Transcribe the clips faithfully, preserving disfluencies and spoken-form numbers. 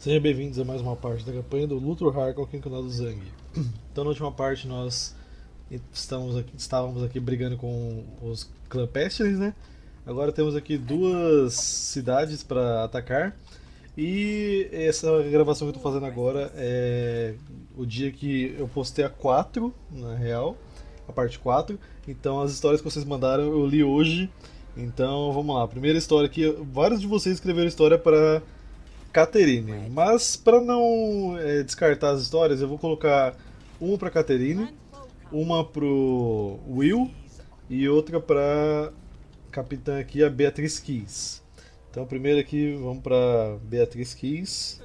Sejam bem-vindos a mais uma parte da campanha do Luthor Harkon aqui no canal do Zang. Então, na última parte, nós estamos aqui, estávamos aqui brigando com os Clã Pestilens, né? Agora temos aqui duas cidades para atacar. E essa gravação que eu estou fazendo agora é o dia que eu postei a quatro, na real, a parte quatro. Então, as histórias que vocês mandaram eu li hoje. Então, vamos lá. Primeira história aqui. Vários de vocês escreveram história para Catherine, mas para não é, descartar as histórias, eu vou colocar uma para Catherine, uma pro Will e outra para capitã aqui, a Beatriz Keys. Então, primeiro aqui, vamos para Beatriz Keys.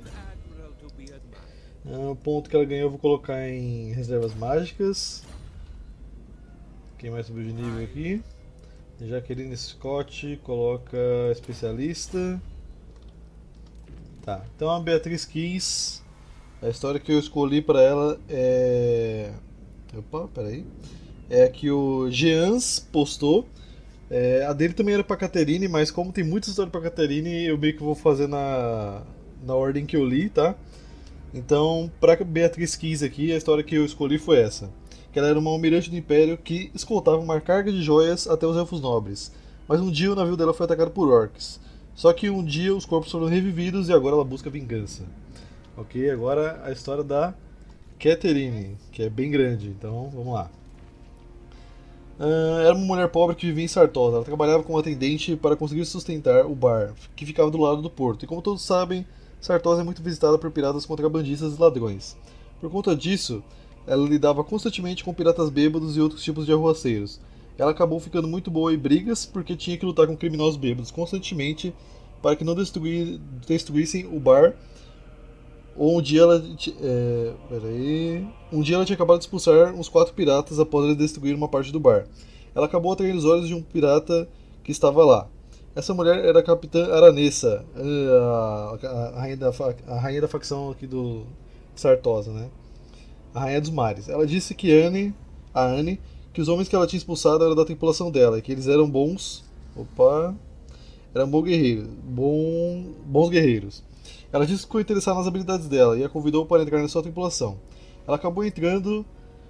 Ah, o ponto que ela ganhou eu vou colocar em reservas mágicas. Quem mais subiu de nível aqui? Jaqueline Scott coloca especialista. Tá, então a Beatriz Keys, a história que eu escolhi para ela é. Opa, peraí. É a que o Jeans postou. É, a dele também era pra Catherine, mas como tem muita história pra Catherine, eu meio que vou fazer na, na ordem que eu li, tá? Então, pra Beatriz Keys aqui, a história que eu escolhi foi essa. Que ela era uma almirante do Império que escoltava uma carga de joias até os Elfos Nobres. Mas um dia o navio dela foi atacado por orcs. Só que um dia os corpos foram revividos e agora ela busca vingança. Ok, agora a história da Catherine, que é bem grande, então vamos lá. Ah, era uma mulher pobre que vivia em Sartosa. Ela trabalhava como atendente para conseguir sustentar o bar, que ficava do lado do porto. E como todos sabem, Sartosa é muito visitada por piratas contrabandistas e ladrões. Por conta disso, ela lidava constantemente com piratas bêbados e outros tipos de arruaceiros. Ela acabou ficando muito boa em brigas porque tinha que lutar com criminosos bêbados constantemente para que não destruir, destruíssem o bar. Ou um dia ela. É, peraí. Um dia ela tinha acabado de expulsar uns quatro piratas após eles destruir uma parte do bar. Ela acabou atraindo os olhos de um pirata que estava lá. Essa mulher era a Capitã Aranessa, a, a, a, rainha, da, a rainha da facção aqui do Sartosa, né? A rainha dos mares. Ela disse que Anne, a Anne, que os homens que ela tinha expulsado eram da tripulação dela e que eles eram bons. Opa! Eram bons guerreiros. Bom, bons guerreiros. Ela disse que ficou interessada nas habilidades dela e a convidou para entrar na sua tripulação. Ela acabou entrando,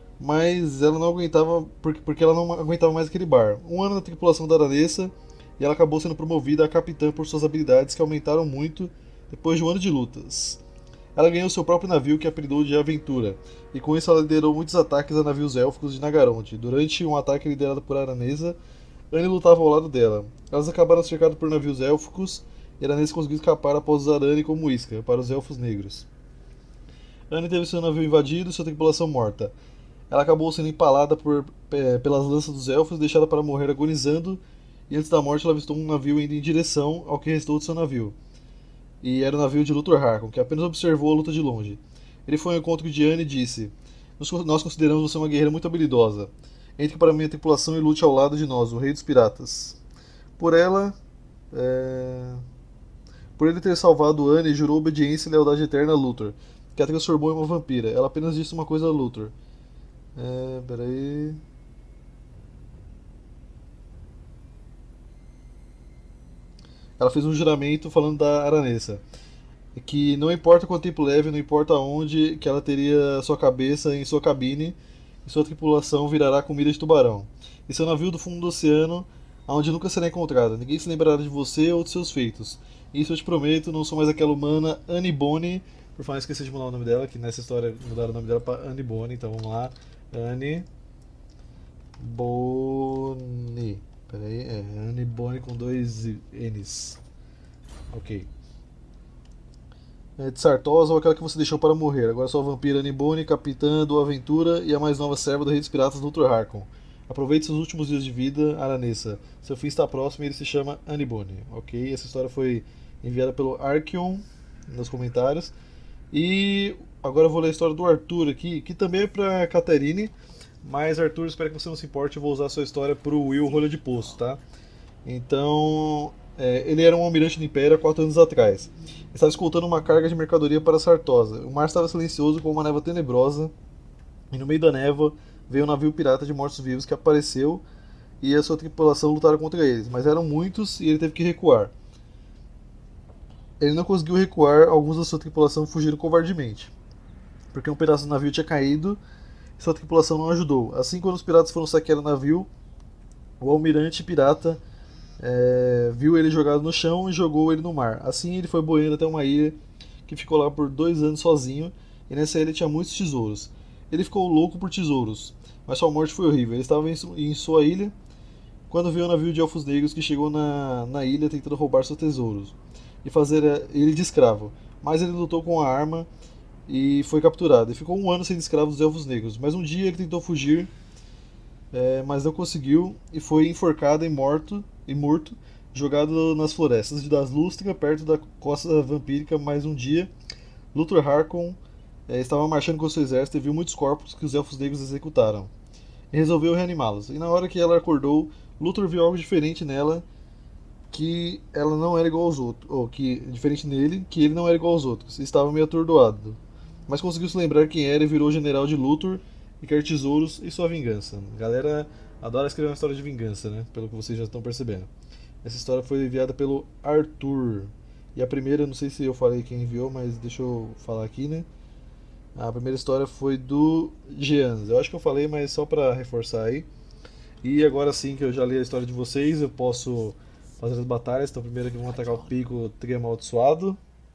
mas ela não aguentava porque, porque ela não aguentava mais aquele bar. Um ano na tripulação da Aranessa e ela acabou sendo promovida a capitã por suas habilidades que aumentaram muito depois de um ano de lutas. Ela ganhou seu próprio navio que apelidou de Aventura, e com isso ela liderou muitos ataques a navios élficos de Nagaronde. Durante um ataque liderado por Aranesa, Anne lutava ao lado dela. Elas acabaram cercadas por navios élficos e Aranesa conseguiu escapar após usar Anne como isca para os elfos negros. Anne teve seu navio invadido e sua tripulação morta. Ela acabou sendo empalada por, é, pelas lanças dos elfos e deixada para morrer agonizando, e antes da morte ela avistou um navio indo em direção ao que restou de seu navio. E era o navio de Luthor Harkon, que apenas observou a luta de longe. Ele foi ao encontro de Anne e disse: Nós consideramos você uma guerreira muito habilidosa. Entre para minha tripulação e lute ao lado de nós, o rei dos piratas. Por ela... É... Por ele ter salvado Anne, jurou obediência e lealdade eterna a Luthor, que a transformou em uma vampira. Ela apenas disse uma coisa a Luthor. É... Peraí... Ela fez um juramento falando da Aranessa. Que não importa quanto tempo leve, não importa onde, que ela teria sua cabeça em sua cabine e sua tripulação virará comida de tubarão. E seu navio do fundo do oceano, aonde nunca será encontrada. Ninguém se lembrará de você ou de seus feitos. Isso eu te prometo, não sou mais aquela humana Annie Bonny. Por falar, esqueci de mudar o nome dela, que nessa história mudaram o nome dela para Annie Bonny, então vamos lá. Annie Bonny. Pera aí, é Annie Bonny com dois N's. Ok. É de Sartosa ou aquela que você deixou para morrer. Agora sou a vampira Annie Bonny, capitã do Aventura e a mais nova serva do Rei dos Piratas, Luthor Harkon. Aproveite seus últimos dias de vida, Aranessa. Seu fim está próximo e ele se chama Annie Bonny. Ok? Essa história foi enviada pelo Archeon nos comentários. E agora eu vou ler a história do Arthur aqui, que também é para Catherine. Mas Arthur, espero que você não se importe, eu vou usar a sua história para o Will Rolha de Poço, tá? Então, é, ele era um almirante do Império há quatro anos atrás. Ele estava escoltando uma carga de mercadoria para Sartosa. O mar estava silencioso com uma névoa tenebrosa. E no meio da névoa veio um navio pirata de mortos-vivos que apareceu e a sua tripulação lutaram contra eles. Mas eram muitos e ele teve que recuar. ele não conseguiu recuar, alguns da sua tripulação fugiram covardemente, porque um pedaço do navio tinha caído e sua tripulação não ajudou. Assim, quando os piratas foram saquear o navio, o almirante pirata é, viu ele jogado no chão e jogou ele no mar. Assim, ele foi boiando até uma ilha que ficou lá por dois anos sozinho, e nessa ilha tinha muitos tesouros. Ele ficou louco por tesouros, mas sua morte foi horrível. Ele estava em sua ilha quando viu um navio de elfos negros que chegou na, na ilha tentando roubar seus tesouros e fazer ele de escravo. Mas ele lutou com a arma e foi capturado. E ficou um ano sendo escravo dos elfos negros. Mas um dia ele tentou fugir, é, mas não conseguiu e foi enforcado e morto, e morto, jogado nas florestas das Lustria, perto da costa vampírica. Mais um dia, Luthor Harkon é, estava marchando com seu exército e viu muitos corpos que os elfos negros executaram. E resolveu reanimá-los. E na hora que ela acordou, Luthor viu algo diferente nela, que ela não era igual aos outros, ou que diferente nele, que ele não era igual aos outros. Estava meio atordoado, mas conseguiu se lembrar quem era e virou general de Luthor e quer tesouros e sua vingança. A galera adora escrever uma história de vingança, né? Pelo que vocês já estão percebendo. Essa história foi enviada pelo Arthur. E a primeira, não sei se eu falei quem enviou, mas deixa eu falar aqui, né? A primeira história foi do Jeans. Eu acho que eu falei, mas só pra reforçar aí. E agora sim que eu já li a história de vocês, eu posso fazer as batalhas. Então primeiro aqui vamos atacar o pico Tri Amaldiçoado.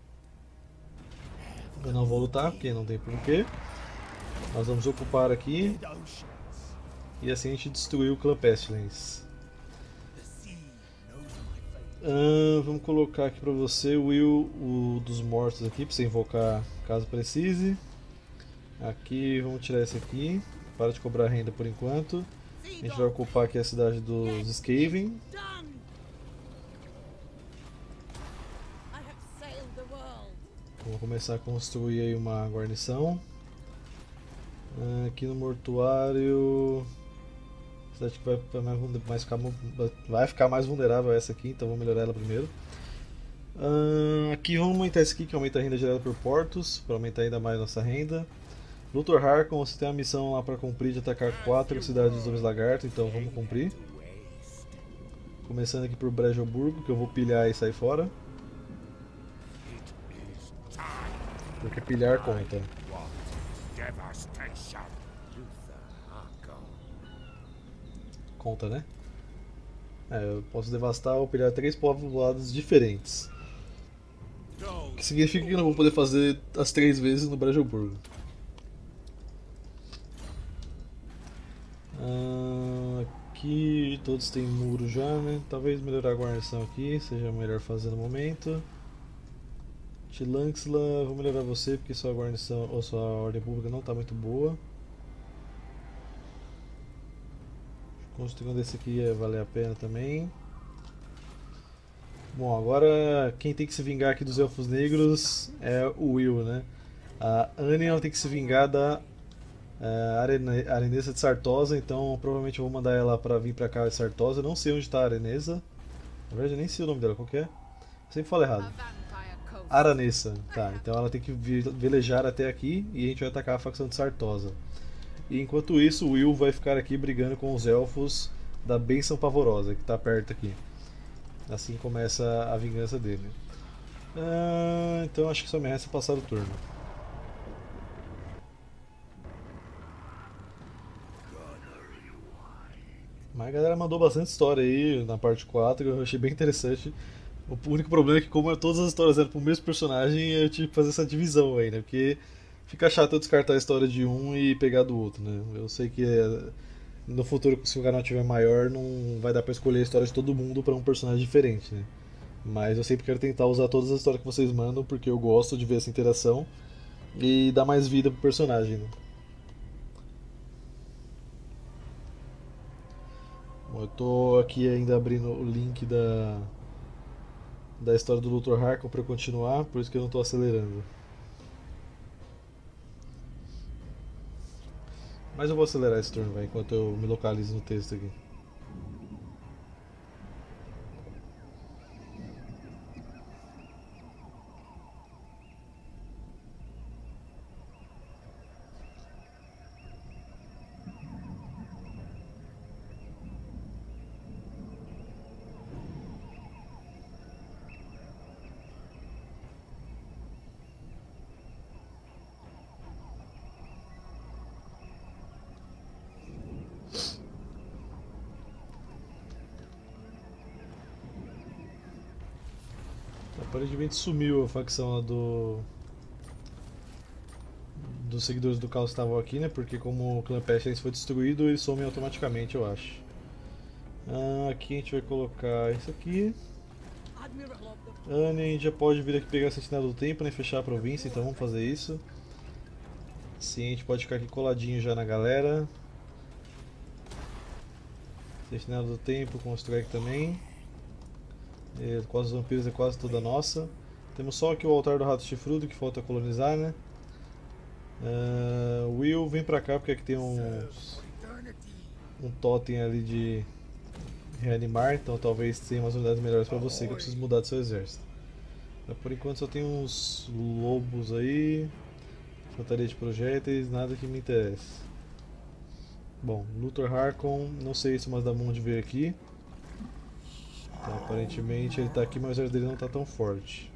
Eu não vou lutar, porque não tem porquê. Nós vamos ocupar aqui. E assim a gente destruiu o Clã Pestilence. Ah, vamos colocar aqui pra você o Will o dos mortos aqui, pra você invocar caso precise. Aqui, vamos tirar esse aqui. Para de cobrar renda por enquanto. A gente vai ocupar aqui a cidade dos Skaven. Vamos começar a construir aí uma guarnição. Aqui no mortuário, a cidade que vai, vai, mais ficar, vai ficar mais vulnerável essa aqui, então vamos melhorar ela primeiro. Aqui vamos aumentar esse aqui, que aumenta a renda gerada por portos, para aumentar ainda mais nossa renda. Luthor Harkon, você tem uma missão lá para cumprir de atacar quatro cidades dos Homens Lagarto, então vamos cumprir. Começando aqui por Brejoburgo, que eu vou pilhar e sair fora. Porque pilhar conta. Conta, né? É, eu posso devastar ou pilhar três povoados diferentes. O que significa que eu não vou poder fazer as três vezes no Brejoburgo. Ah, aqui todos têm muro já, né? Talvez melhorar a guarnição aqui seja melhor fazer no momento. Tilanxla, vou melhorar você porque sua guarnição ou sua ordem pública não está muito boa. Construindo esse aqui ia valer a pena também. Bom, agora quem tem que se vingar aqui dos Elfos Negros é o Will, né? A Annie ela tem que se vingar da uh, Arene Arenesa de Sartosa, então provavelmente eu vou mandar ela pra vir pra cá de Sartosa. Eu não sei onde está a Arenesa. Na verdade eu nem sei o nome dela, qual que é? Eu sempre falo errado. Aranessa, tá, então ela tem que velejar até aqui e a gente vai atacar a facção de Sartosa. E enquanto isso, o Will vai ficar aqui brigando com os elfos da Bênção Pavorosa, que está perto aqui. Assim começa a vingança dele. Ah, então acho que só me resta passar o turno. Mas a galera mandou bastante história aí na parte quatro, eu achei bem interessante. O único problema é que como todas as histórias eram pro mesmo personagem, eu tive que fazer essa divisão aí, né? Porque fica chato eu descartar a história de um e pegar do outro, né? Eu sei que é, no futuro, se o canal tiver maior, não vai dar pra escolher a história de todo mundo pra um personagem diferente, né? Mas eu sempre quero tentar usar todas as histórias que vocês mandam, porque eu gosto de ver essa interação e dar mais vida pro personagem, né? Bom, eu tô aqui ainda abrindo o link da, da história do Luthor Harkon pra eu continuar, por isso que eu não tô acelerando. Mas eu vou acelerar esse turno, vai, enquanto eu me localizo no texto aqui. aparentemente sumiu a facção lá do... dos seguidores do caos que estavam aqui, né? Porque como o clã Pestilence foi destruído, eles somem automaticamente, eu acho. Ah, aqui a gente vai colocar isso aqui. Anne, a gente já pode vir aqui pegar a Sentinela do Tempo, né? Fechar a província, então vamos fazer isso. Sim, a gente pode ficar aqui coladinho já na galera. Sentinela do Tempo, constrói aqui também. É, quase os vampiros é quase toda nossa. Temos só aqui o altar do rato chifrudo que falta colonizar, né? Uh, Will, vem pra cá porque aqui tem uns, um totem ali de reanimar, então talvez tenha umas unidades melhores pra você que eu preciso mudar do seu exército. Mas por enquanto só tem uns lobos aí, infantaria de projéteis, nada que me interesse. Bom, Luthor Harkon, não sei se o Mazdamund veio aqui. Então, aparentemente ele tá aqui, mas o exército dele não tá tão forte.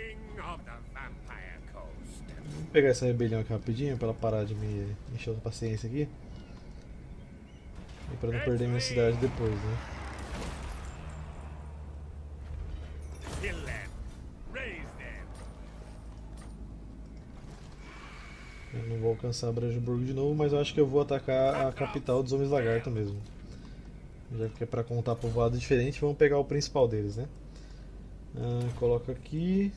Vou pegar essa rebelião aqui rapidinho pra ela parar de me encher a paciência aqui. E pra não perder minha cidade depois, né? Eu não vou alcançar Brandenburgo de novo, mas eu acho que eu vou atacar a capital dos Homens Lagarto mesmo. Já que é pra contar povoado diferente, vamos pegar o principal deles, né? Ah, coloca aqui.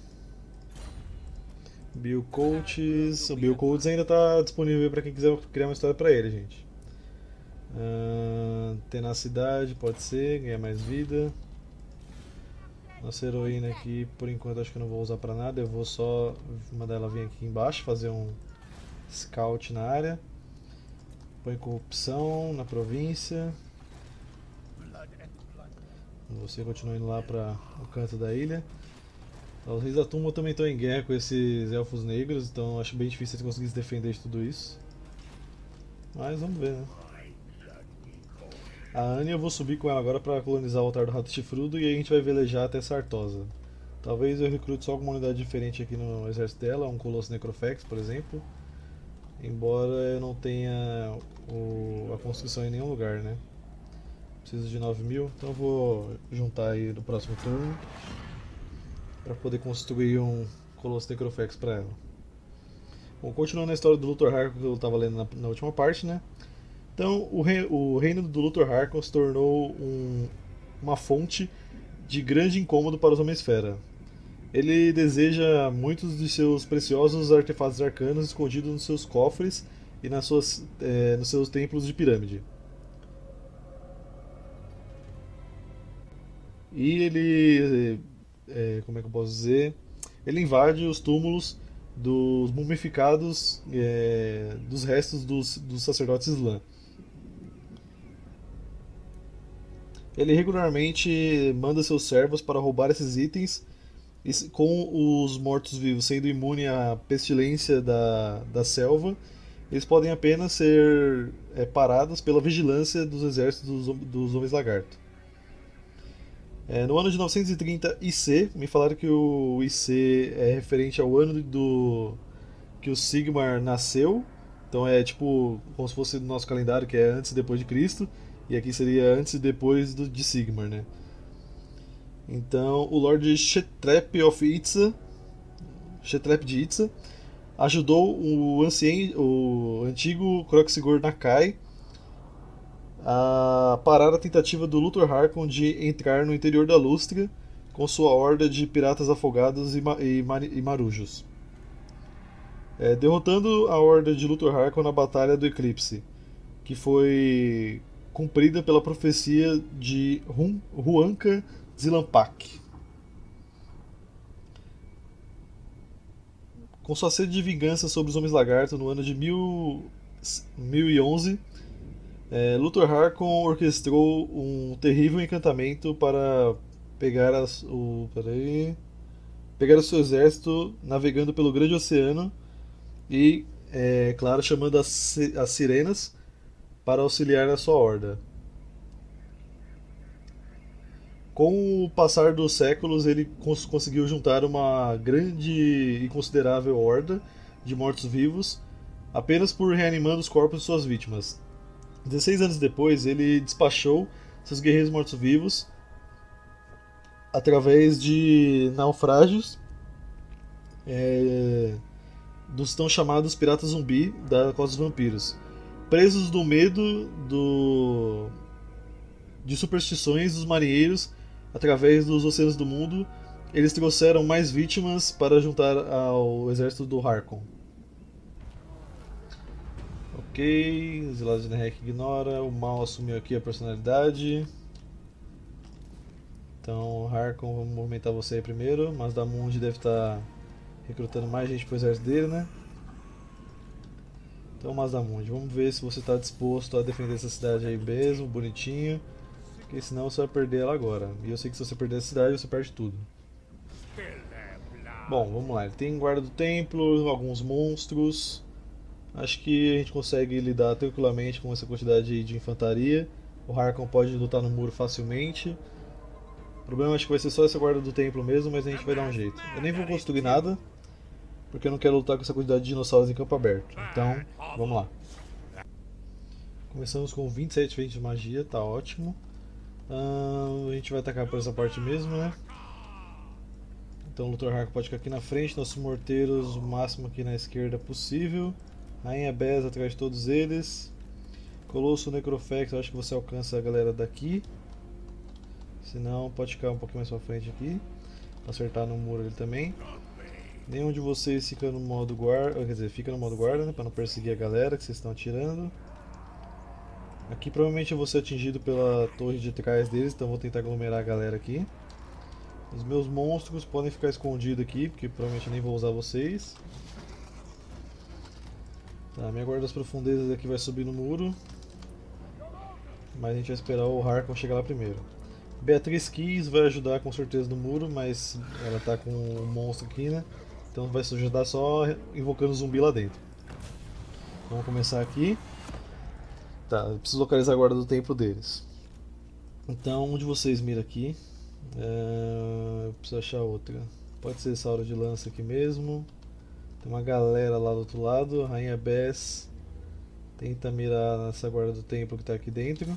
Bill Coates. O Bill Coates ainda está disponível para quem quiser criar uma história para ele, gente. Uh, tenacidade, pode ser, ganhar mais vida. Nossa heroína aqui, por enquanto, acho que eu não vou usar para nada. Eu vou só mandar ela vir aqui embaixo, fazer um scout na área. Põe corrupção na província. Você continua indo lá para o canto da ilha. Os Reis da Tumba também estão em guerra com esses Elfos Negros, então acho bem difícil eles conseguirem se defender de tudo isso. Mas vamos ver, né? A Anne eu vou subir com ela agora para colonizar o altar do Rato Chifrudo e aí a gente vai velejar até Sartosa. Talvez eu recrute só alguma unidade diferente aqui no exército dela, um Colosso Necrofex, por exemplo. Embora eu não tenha o, a construção em nenhum lugar, né? Preciso de nove mil, então eu vou juntar aí no próximo turno para poder construir um Colosso Necrofex para ela. Bom, continuando a história do Luthor Harkon que eu estava lendo na, na última parte, né? Então, o, rei, o reino do Luthor Harkon se tornou um, uma fonte de grande incômodo para os Homem-Esfera. Ele deseja muitos de seus preciosos artefatos arcanos escondidos nos seus cofres e nas suas, é, nos seus templos de pirâmide. E ele, é, como é que eu posso dizer? Ele invade os túmulos dos mumificados é, dos restos dos, dos sacerdotes Islã. Ele regularmente manda seus servos para roubar esses itens, com os mortos-vivos sendo imunes à pestilência da, da selva. Eles podem apenas ser é, parados pela vigilância dos exércitos dos, dos Homens Lagarto. É, no ano de novecentos e trinta I C, me falaram que o I C é referente ao ano do que o Sigmar nasceu. Então é tipo como se fosse no nosso calendário, que é antes e depois de Cristo. E aqui seria antes e depois do, de Sigmar, né? Então o Lord Shetrep of Itza, Shetrep de Itza, ajudou o, ancien, o antigo Kroxigor Nakai a parar a tentativa do Luthor Harkon de entrar no interior da Lústria com sua horda de piratas afogados e, ma e, mar e marujos. É, derrotando a horda de Luthor Harkon na Batalha do Eclipse, que foi cumprida pela profecia de Huanka Zilampak. Com sua sede de vingança sobre os Homens Lagarto no ano de mil, mil e onze, é, Luthor Harkon orquestrou um terrível encantamento para pegar, as, o, peraí, pegar o seu exército navegando pelo grande oceano e, é, claro, chamando as, as sirenas para auxiliar a sua horda. Com o passar dos séculos, ele cons conseguiu juntar uma grande e considerável horda de mortos-vivos apenas por reanimando os corpos de suas vítimas. dezesseis anos depois, ele despachou seus guerreiros mortos-vivos através de naufrágios é, dos tão chamados piratas zumbi da Costa dos Vampiros. Presos do medo do, de superstições dos marinheiros através dos oceanos do mundo, eles trouxeram mais vítimas para juntar ao exército do Harkon. Ok, os lados de Nerek ignora, o mal assumiu aqui a personalidade. Então, Harkon, vamos movimentar você aí primeiro. Mazdamundi deve estar recrutando mais gente para o exército dele, né? Então, Mazdamundi, vamos ver se você está disposto a defender essa cidade aí mesmo, bonitinho. Porque senão você vai perder ela agora. E eu sei que se você perder a cidade, você perde tudo. Bom, vamos lá. Ele tem guarda do templo, alguns monstros. Acho que a gente consegue lidar tranquilamente com essa quantidade de infantaria. O Harkon pode lutar no muro facilmente. O problema acho que vai ser só essa guarda do templo mesmo, mas a gente vai dar um jeito. Eu nem vou construir nada, porque eu não quero lutar com essa quantidade de dinossauros em campo aberto. Então, vamos lá. Começamos com vinte e sete frentes de magia, tá ótimo. Uh, a gente vai atacar por essa parte mesmo, né? Então o Luthor Harkon pode ficar aqui na frente, nossos morteiros o máximo aqui na esquerda possível. Rainha Bess atrás de todos eles. Colosso Necrofex, eu acho que você alcança a galera daqui. Se não, pode ficar um pouquinho mais pra frente aqui. Pra acertar no muro ali também. Nenhum de vocês fica no modo guarda, quer dizer, fica no modo guarda, né, pra não perseguir a galera que vocês estão atirando. Aqui provavelmente eu vou ser atingido pela torre de trás deles, então vou tentar aglomerar a galera aqui. Os meus monstros podem ficar escondidos aqui, porque provavelmente eu nem vou usar vocês. Tá, minha guarda das profundezas aqui vai subir no muro. Mas a gente vai esperar o Harkon chegar lá primeiro. Beatriz Keys vai ajudar com certeza no muro, mas ela tá com um monstro aqui, né? Então vai ajudar só invocando o zumbi lá dentro. Vamos começar aqui. Tá, eu preciso localizar a guarda do templo deles. Então, um de vocês mira aqui. É... Eu preciso achar outra. Pode ser essa aura de lança aqui mesmo. Tem uma galera lá do outro lado. Rainha Bess tenta mirar nessa guarda do templo que está aqui dentro.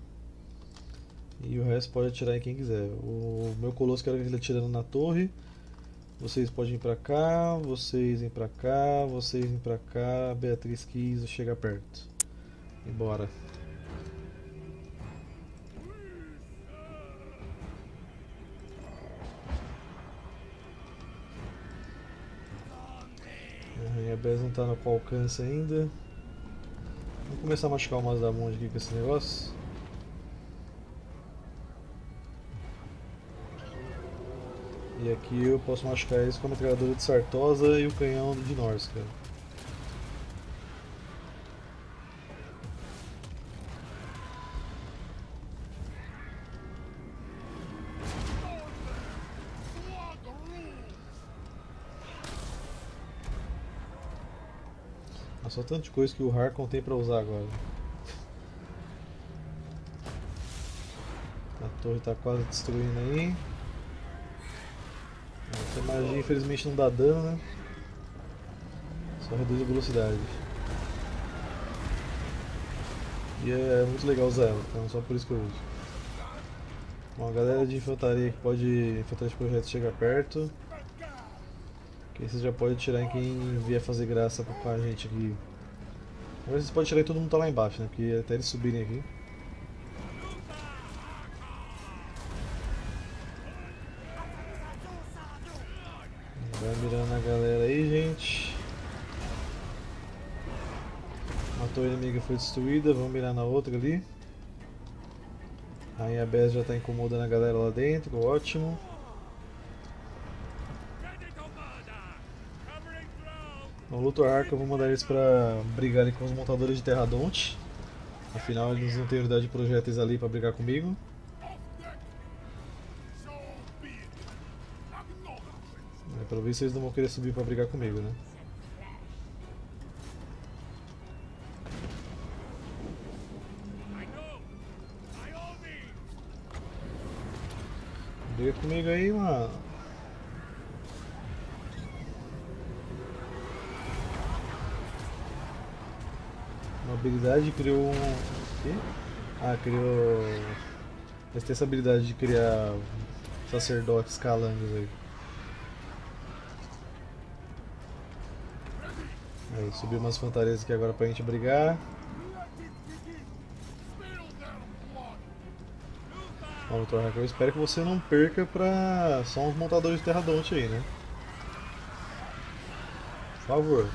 E o resto pode atirar em quem quiser. O meu colosso quero ver ele atirando na torre. Vocês podem ir pra cá, vocês vêm pra cá, vocês vêm pra cá. Beatriz quis chegar perto. E bora. A Rainha Bess não tá no qual alcance ainda. Vamos começar a machucar o Mazdamundi aqui com esse negócio. E aqui eu posso machucar eles com a metralhadora de Sartosa e o canhão de Norse, cara. Nossa, só tanto de coisa que o Harkon tem pra usar agora. A torre tá quase destruindo aí. Essa magia infelizmente não dá dano, né? Só reduz a velocidade. E é muito legal usar ela, então só por isso que eu uso. Bom, a galera de infantaria que pode. Infantaria de projetos chega perto. Que aí vocês já podem tirar em quem vier fazer graça com a gente aqui. Agora vocês podem tirar e todo mundo tá lá embaixo, né? Porque até eles subirem aqui. Vai mirando a galera aí, gente. Uma torre inimiga foi destruída, vamos mirar na outra ali. A Rainha Bess já está incomodando a galera lá dentro, ótimo. O Luthor Harkon eu vou mandar eles para brigarem com os montadores de Terradonte. Afinal eles não têm unidade de projéteis ali para brigar comigo. É, pelo visto eles não vão querer subir para brigar comigo, né? Briga comigo aí, mano. Uma habilidade criou um... O quê? Ah, criou... Eles têm essa habilidade de criar sacerdotes calangos aí. Aí, subiu umas fantasias aqui agora pra gente brigar. Bom, doutor Hacker, eu espero que você não perca pra só uns montadores de terradonte aí, né? Por favor.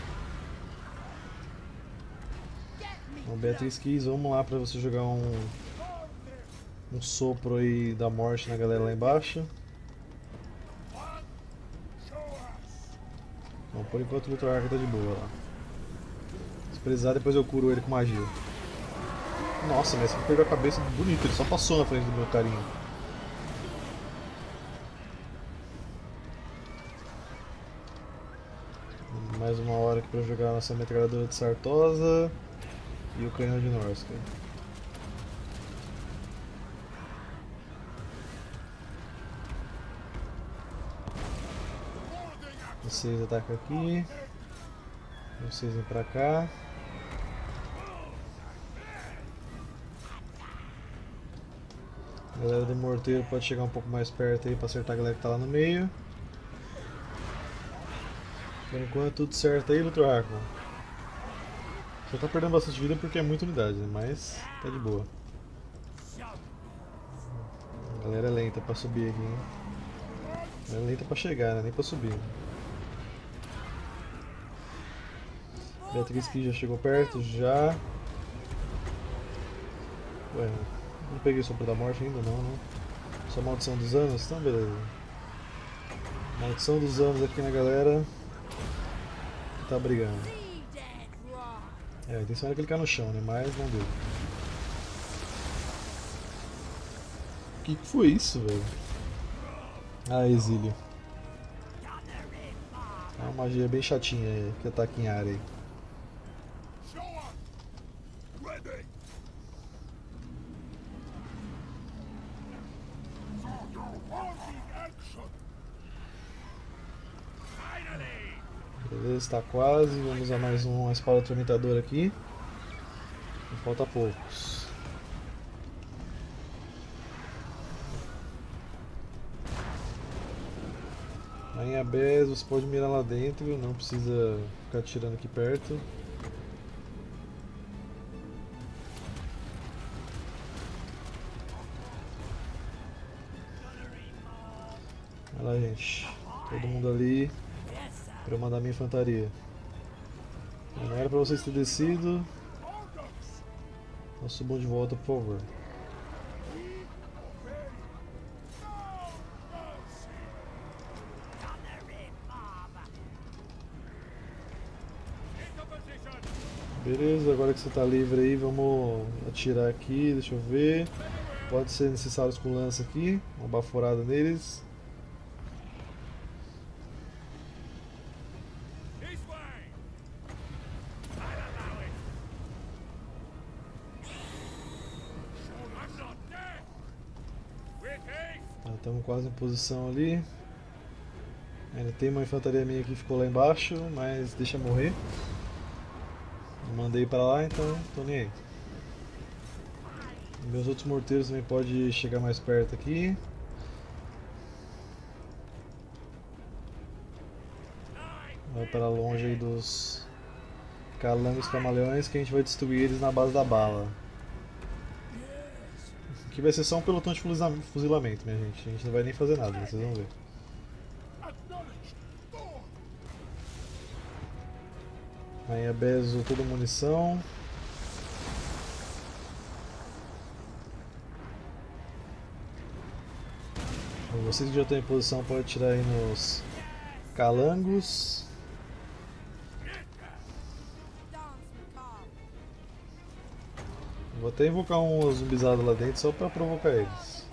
Então, Beatriz Kiss, vamos lá pra você jogar um, um sopro aí da morte na galera lá embaixo. Bom, por enquanto o doutor Hacker tá de boa lá. Se precisar, depois eu curo ele com magia. Nossa, mas você perdeu a cabeça bonito, ele só passou na frente do meu carinha. Mais uma hora aqui pra jogar a nossa metralhadora de Sartosa e o canhão de Norska. Vocês atacam aqui, vocês vêm pra cá. A galera do morteiro pode chegar um pouco mais perto aí pra acertar a galera que tá lá no meio. Por enquanto tudo certo aí, doutor Hackman. Só tá perdendo bastante vida porque é muita unidade, né? Mas tá de boa. A galera é lenta pra subir aqui, hein? A galera é lenta pra chegar, né? Nem pra subir. Beatriz que já chegou perto, já. Ué, não peguei o sopro da morte ainda não, né? Só maldição dos anos? Então beleza. Maldição dos anos aqui na galera. Tá brigando. É, a intenção era clicar no chão, né? Mas não deu. O que, que foi isso, velho? Ah, exílio. É uma magia bem chatinha aí, que ataca em área aí. Beleza, está quase. Vamos usar mais uma espada atormentadora aqui. E falta poucos. Rainha Bess, você pode mirar lá dentro, não precisa ficar atirando aqui perto. Olha lá, gente. Todo mundo ali para eu mandar minha infantaria. Não era para vocês terem descido. Então subam de volta, por favor. Beleza, agora que você está livre aí, vamos atirar aqui, deixa eu ver. Pode ser necessário com lança aqui, uma baforada neles. Estamos quase em posição ali. Ainda tem uma infantaria minha que ficou lá embaixo, mas deixa morrer. Mandei para lá, então tô nem aí. Meus outros morteiros também podem chegar mais perto aqui. Vai para longe aí dos calangos camaleões que a gente vai destruir eles na base da bala. Aqui vai ser só um pelotão de fuzilamento, minha gente. A gente não vai nem fazer nada, vocês vão ver. Rainha Bess usou toda a munição. Vocês que já estão em posição podem atirar aí nos calangos. Vou até invocar um zumbizado lá dentro só pra provocar eles.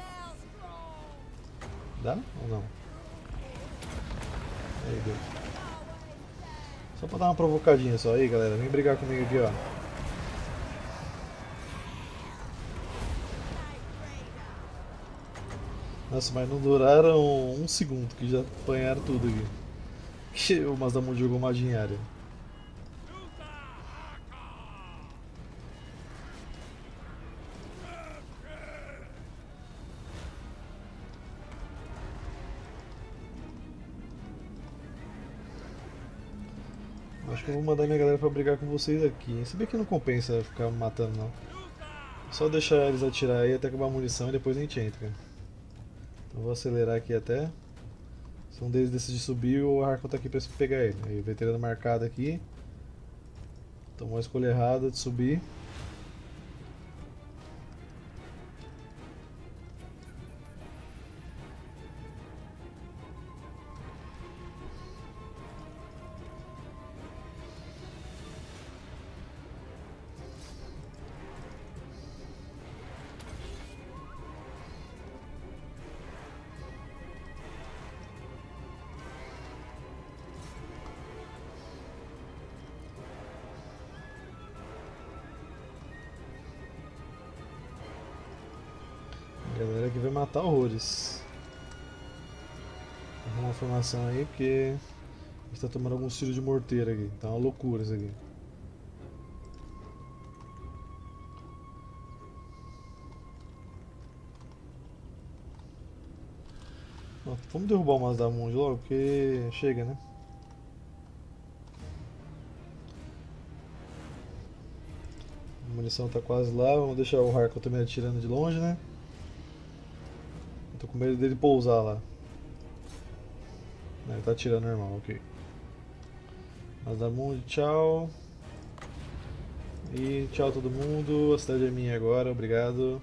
Dá ou não? Aí deu. Só pra dar uma provocadinha só aí, galera. Vem brigar comigo aqui, ó. Nossa, mas não duraram um segundo que já apanharam tudo aqui. O Mazdamun jogou magia em área. Acho que eu vou mandar minha galera pra brigar com vocês aqui. Se bem que não compensa ficar matando não. Só deixar eles atirar aí até acabar a munição e depois a gente entra. Então vou acelerar aqui até. Se um deles decidir subir, o Harkon tá aqui pra pegar ele. Aí o veterano marcado aqui. Tomou a escolha errada de subir. A galera aqui vai matar horrores. Arruma uma formação aí porque a gente tá tomando alguns tiros de morteiro aqui. Tá uma loucura isso aqui. Ó, vamos derrubar o Mazdamundi logo porque chega, né? A munição tá quase lá, vamos deixar o Harkon também atirando de longe, né? Tô com medo dele pousar lá. Ele tá atirando normal, ok. Mazdamundi, tchau. E tchau todo mundo, a cidade é minha agora, obrigado.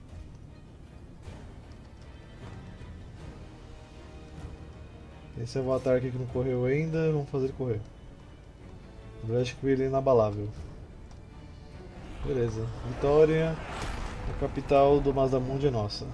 Esse avatar aqui que não correu ainda, vamos fazer ele correr. Na verdade acho que ele é inabalável. Beleza, Vitória, a capital do Mazdamundi é nossa.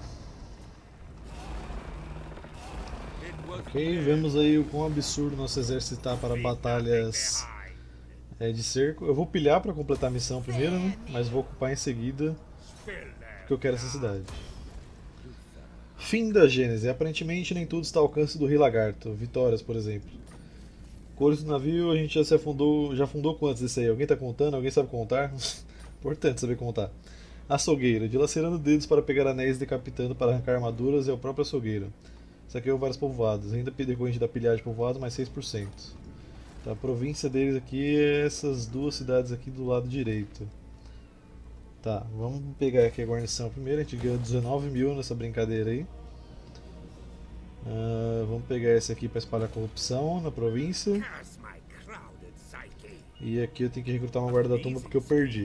Ok, vemos aí o quão absurdo nosso exército está para batalhas é, de cerco. Eu vou pilhar para completar a missão primeiro, né? Mas vou ocupar em seguida, porque eu quero essa cidade. Fim da Gênese. Aparentemente nem tudo está ao alcance do Rei Lagarto. Vitórias, por exemplo. Cores do navio, a gente já se afundou, já afundou quantos desse aí? Alguém está contando? Alguém sabe contar? Importante saber contar. Açougueiro, dilacerando dedos para pegar anéis, decapitando para arrancar armaduras, é o próprio açougueiro. Saqueou vários povoados, ainda decorrente da pilhagem de povoados, mais seis por cento. Tá, a província deles aqui é essas duas cidades aqui do lado direito. Tá, vamos pegar aqui a guarnição primeiro, a gente ganhou dezenove mil nessa brincadeira aí. Uh, vamos pegar esse aqui para espalhar corrupção na província. E aqui eu tenho que recrutar uma guarda da tumba porque eu perdi.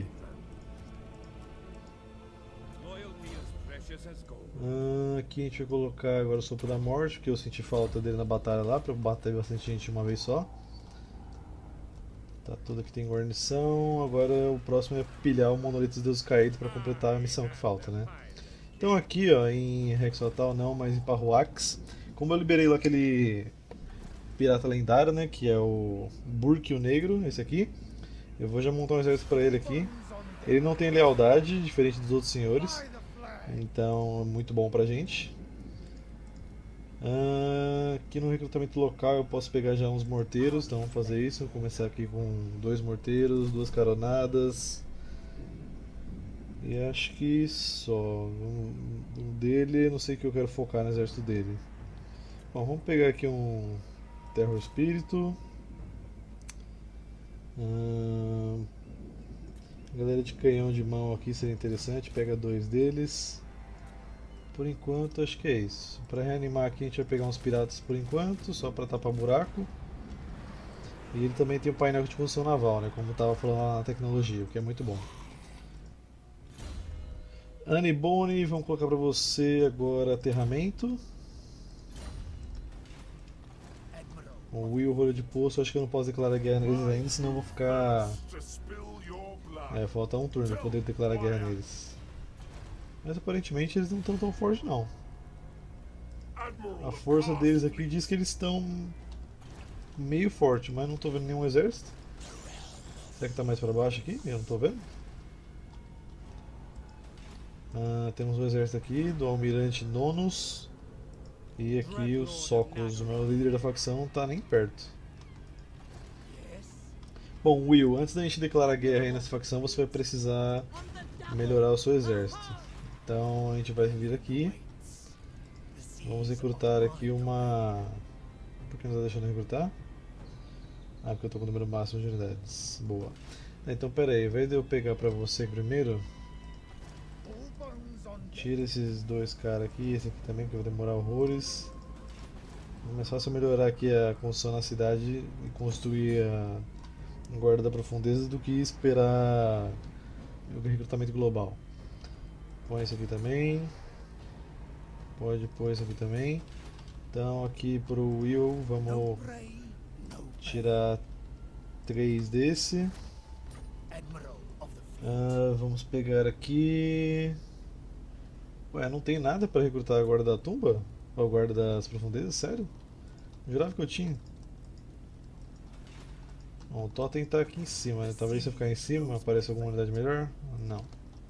Uh, aqui a gente vai colocar agora o Sopro da Morte, porque eu senti falta dele na batalha lá, para bater bastante gente de uma vez só. Tá, tudo aqui tem guarnição, agora o próximo é pilhar o Monolito dos Deuses Caídos para completar a missão que falta, né? Então aqui ó, em Rexotal não, mas em Parruax, como eu liberei lá aquele pirata lendário, né, que é o Burk o Negro, esse aqui, eu vou já montar um exército para ele aqui. Ele não tem lealdade, diferente dos outros senhores. Então é muito bom pra gente. Uh, aqui no recrutamento local eu posso pegar já uns morteiros, então vamos fazer isso. Vou começar aqui com dois morteiros, duas caronadas. E acho que só. Um, um dele, não sei o que eu quero focar no exército dele. Bom, vamos pegar aqui um Terror Espírito. Uh, Galera de canhão de mão aqui seria interessante, pega dois deles. Por enquanto acho que é isso. Para reanimar aqui a gente vai pegar uns piratas por enquanto, só para tapar buraco. E ele também tem um painel de construção naval, né, como estava falando lá na tecnologia, o que é muito bom. Annie Bonnie, vamos colocar para você agora aterramento. O Will, rolho de poço, acho que eu não posso declarar guerra neles ainda, senão eu vou ficar... É, falta um turno para poder declarar guerra neles. Mas aparentemente eles não estão tão fortes não. A força deles aqui diz que eles estão meio forte, mas não estou vendo nenhum exército. Será que está mais para baixo aqui? Eu não estou vendo. Ah, temos um exército aqui do Almirante Nonus. E aqui os Socos, o meu líder da facção, não está nem perto. Bom, Will, antes da gente declarar guerra aí nessa facção, você vai precisar melhorar o seu exército. Então a gente vai vir aqui. Vamos recrutar aqui uma... Por que não está deixando recrutar? Ah, porque eu tô com o número máximo de unidades. Boa. Então pera aí, ao invés de eu pegar pra você primeiro, tira esses dois caras aqui, esse aqui também, que vai demorar horrores. É mais fácil melhorar aqui a construção na cidade e construir a guarda da profundeza do que esperar o recrutamento global. Põe esse aqui também. Pode pôr esse aqui também. Então aqui pro Will vamos tirar três desse. Ah, vamos pegar aqui. Ué, não tem nada para recrutar a guarda da tumba? Ou a guarda das profundezas? Sério? Eu jurava que eu tinha. Bom, o totem tá aqui em cima, né? Talvez se eu ficar em cima apareça alguma unidade melhor? Não.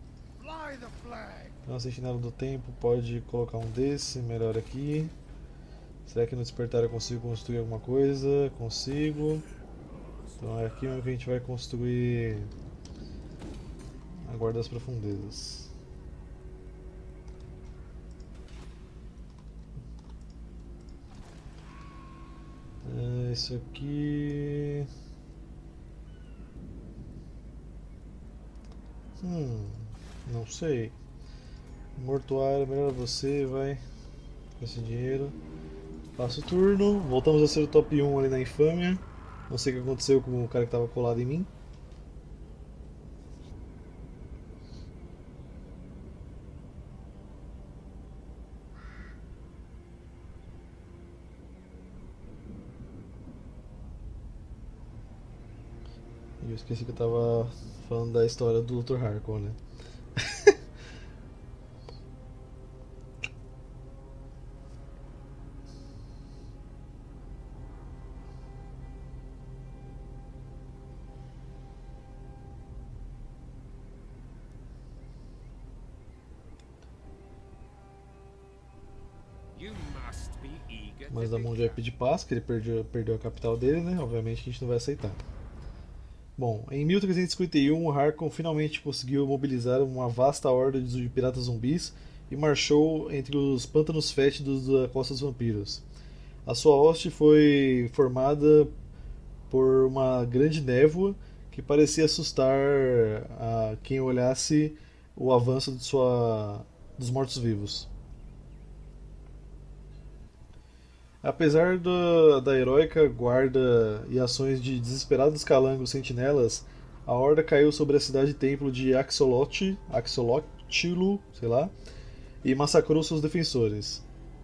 Então a sentinela do tempo pode colocar um desse, melhor aqui. Será que no despertar eu consigo construir alguma coisa? Consigo. Então é aqui onde a gente vai construir a guarda das profundezas. É, isso aqui. Hum, não sei. Mortuário, melhor você, vai. Com esse dinheiro. Passo o turno, voltamos a ser o top um ali na infâmia. Não sei o que aconteceu com o cara que estava colado em mim. E eu esqueci que eu tava falando da história do doutor Harkon, né? Mas da mão de Ep de paz, que ele perdeu, perdeu a capital dele, né? Obviamente a gente não vai aceitar. Bom, em mil trezentos e cinquenta e um, Harkon finalmente conseguiu mobilizar uma vasta horda de piratas zumbis e marchou entre os pântanos fétidos da Costa dos Vampiros. A sua hoste foi formada por uma grande névoa que parecia assustar a quem olhasse o avanço de sua, dos mortos-vivos. Apesar da, da heróica guarda e ações de desesperados calangos sentinelas, a horda caiu sobre a cidade-templo de Axolotl, Axolotl, sei lá, e massacrou seus defensores.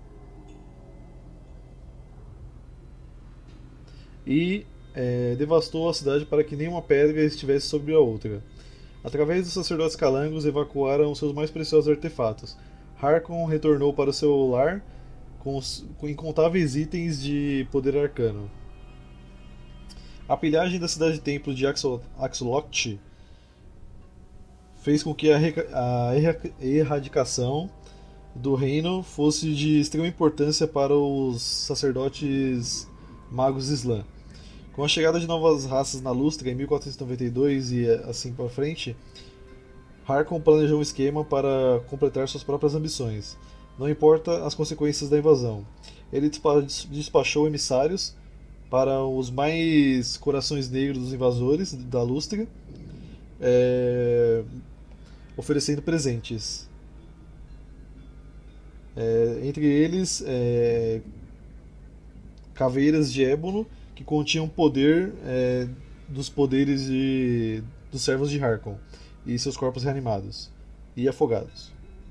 E é, devastou a cidade para que nenhuma pedra estivesse sobre a outra. Através dos sacerdotes calangos, evacuaram seus mais preciosos artefatos. Harkon retornou para o seu lar com, com incontáveis itens de poder arcano. A pilhagem da cidade-templo de Axolotl fez com que a, a erradicação do reino fosse de extrema importância para os sacerdotes magos Islã. Com a chegada de novas raças na Lustra em mil quatrocentos e noventa e dois e assim para frente, Harkon planejou um esquema para completar suas próprias ambições. Não importa as consequências da invasão. Ele despachou emissários para os mais corações negros dos invasores da Lustra, é, oferecendo presentes. É, entre eles, é, caveiras de ébano que continham poder é, dos poderes de, dos servos de Harkon e seus corpos reanimados e afogados.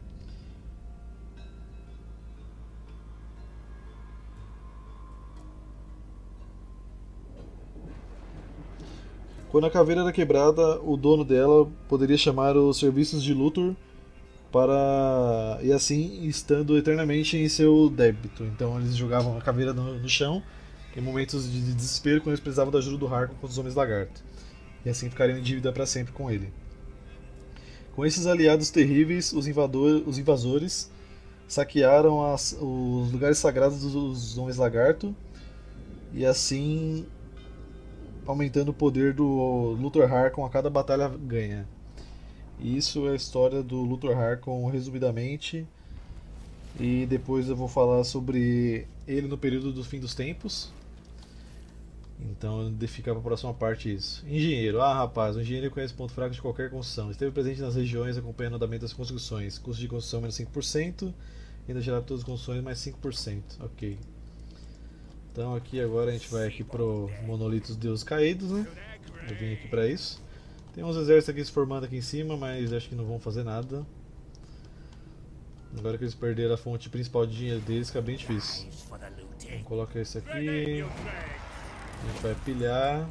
Quando a caveira era quebrada, o dono dela poderia chamar os serviços de Luthor para e assim estando eternamente em seu débito. Então eles jogavam a caveira no, no chão em momentos de desespero quando eles precisavam da ajuda do Harkon contra os Homens Lagarto. E assim ficariam em dívida para sempre com ele. Com esses aliados terríveis, os, invador, os invasores saquearam as, os lugares sagrados dos Homens Lagarto e assim aumentando o poder do Luthor Harkon a cada batalha ganha. E isso é a história do Luthor Harkon resumidamente. E depois eu vou falar sobre ele no período do fim dos tempos. Então de ficar para a próxima parte isso. Engenheiro. Ah, rapaz, o engenheiro conhece o ponto fraco de qualquer construção. Esteve presente nas regiões acompanhando o andamento das construções. Custo de construção menos cinco por cento. Ainda gerar todas as construções mais cinco por cento. Ok. Então aqui agora a gente vai aqui pro Monolito dos Deuses Caídos, né? Eu vim aqui para isso. Tem uns exércitos aqui se formando aqui em cima, mas acho que não vão fazer nada. Agora que eles perderam a fonte principal de dinheiro deles, fica bem difícil. Vamos colocar esse aqui. A gente vai pilhar.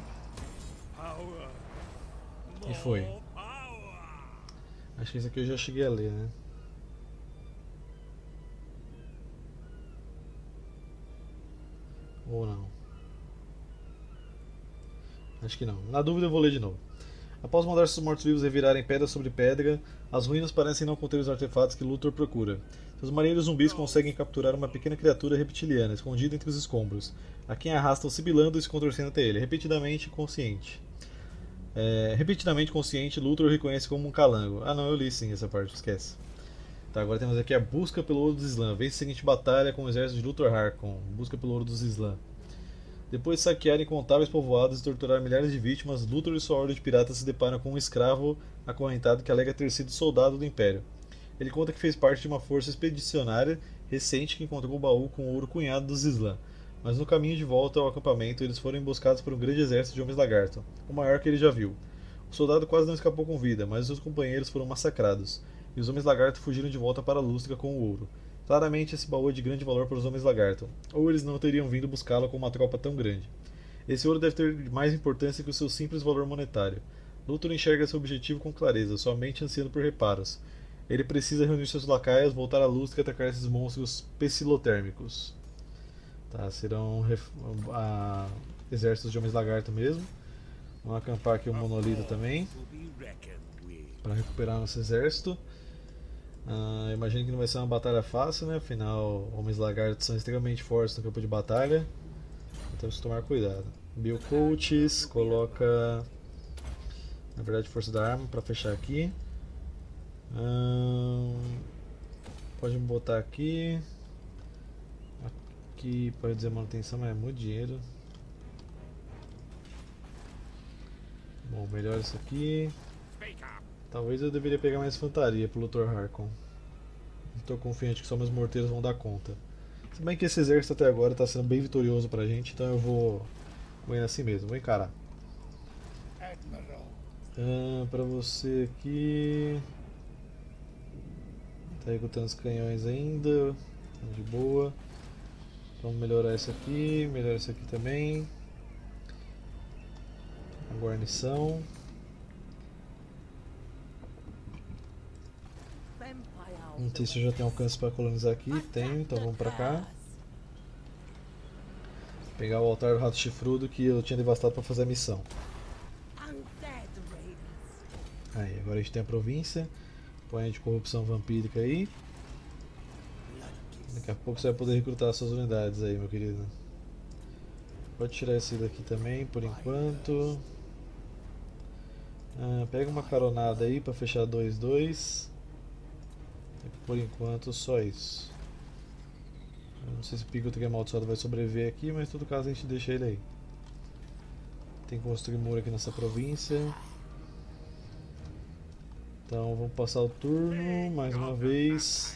E foi. Acho que esse aqui eu já cheguei a ler, né? Ou não? Acho que não. Na dúvida eu vou ler de novo. Após mandar seus mortos-vivos revirarem pedra sobre pedra, as ruínas parecem não conter os artefatos que Luthor procura. Seus marinheiros zumbis conseguem capturar uma pequena criatura reptiliana escondida entre os escombros, a quem arrastam sibilando e se contorcendo até ele, repetidamente consciente. É, repetidamente consciente, Luthor o reconhece como um calango. Ah não, eu li sim essa parte, esquece. Tá, agora temos aqui a busca pelo ouro dos Slã. Vence a seguinte batalha com o exército de Luthor Harkon. Busca pelo ouro dos Slã. Depois de saquear incontáveis povoados e torturar milhares de vítimas, Luthor e sua horda de piratas se deparam com um escravo acorrentado que alega ter sido soldado do Império. Ele conta que fez parte de uma força expedicionária recente que encontrou o baú com o ouro cunhado dos Slã, mas no caminho de volta ao acampamento eles foram emboscados por um grande exército de Homens-Lagarto, o maior que ele já viu. O soldado quase não escapou com vida, mas seus companheiros foram massacrados, e os Homens-Lagarto fugiram de volta para Lústrica com o ouro. Claramente esse baú é de grande valor para os Homens-Lagarto, ou eles não teriam vindo buscá-lo com uma tropa tão grande. Esse ouro deve ter mais importância que o seu simples valor monetário. Luthor enxerga seu objetivo com clareza, sua mente ansiando por reparos. Ele precisa reunir seus lacaios, voltar à Lústrica e atacar esses monstros psilotérmicos. Tá, serão ref... a... exércitos de Homens-Lagarto mesmo. Vamos acampar aqui o Monolito também, para recuperar nosso exército. Uh, imagino que não vai ser uma batalha fácil, né? Afinal, homens lagartos são extremamente fortes no campo de batalha. Então temos que tomar cuidado. Bill Coaches, coloca na verdade força da arma para fechar aqui. Uh, pode botar aqui. Aqui pode dizer manutenção, mas é muito dinheiro. Bom, melhor isso aqui. Talvez eu deveria pegar mais infantaria pro Luthor Harkon. Estou confiante que só meus morteiros vão dar conta. Se bem que esse exército até agora está sendo bem vitorioso pra gente, então eu vou, vou ir assim mesmo, vou encarar. Ah, pra você aqui. Tá recrutando os canhões ainda. De boa. Vamos melhorar isso aqui, melhorar isso aqui também. A guarnição. Não sei se eu já tenho alcance para colonizar aqui. Tenho, então vamos pra cá. Pegar o altar do rato chifrudo que eu tinha devastado para fazer a missão. Aí, agora a gente tem a província. Põe de corrupção vampírica aí. Daqui a pouco você vai poder recrutar suas unidades aí, meu querido. Pode tirar esse daqui também por enquanto. Ah, pega uma caronada aí para fechar dois dois. Por enquanto só isso. Eu não sei se o Pico Amaldiçoado vai sobreviver aqui, mas em todo caso a gente deixa ele aí. Tem que construir muro aqui nessa província. Então vamos passar o turno mais uma vez.